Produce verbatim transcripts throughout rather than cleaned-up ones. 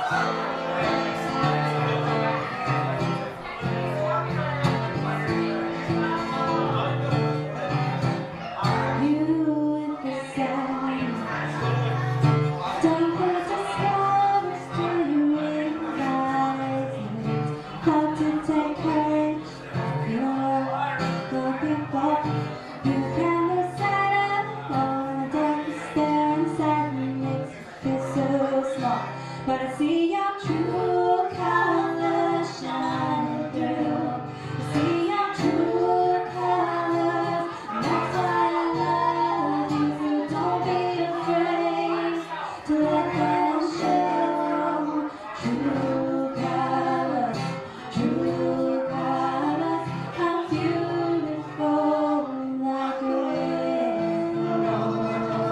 But I see your true colors shining through. I see your true colors, and that's why I love you. So don't be afraid to let them show. True colors, true colors, how beautiful like a rainbow.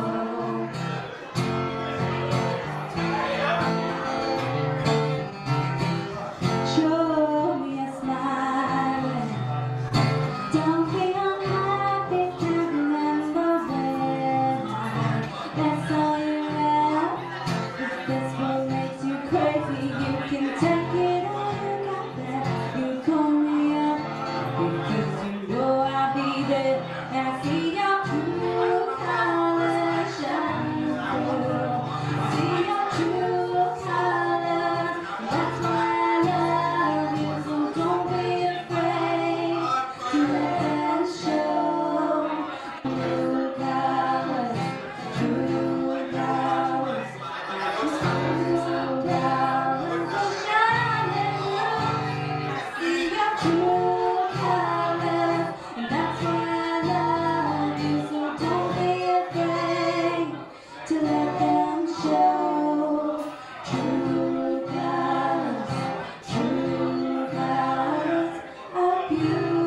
Show me a smile. Don't be unhappy, can't remember when I saw you out. If this one makes you crazy, you can take it all you got there. You call me up because you know I'll be there. And I see your true colors shining through. I see your true colors, and that's why I love you. So don't be afraid to let them show. True colors, true colors, true colors are shining through. I see your true colors, and that's why I love you. So don't be afraid to let them show. True colors, true colors are beautiful.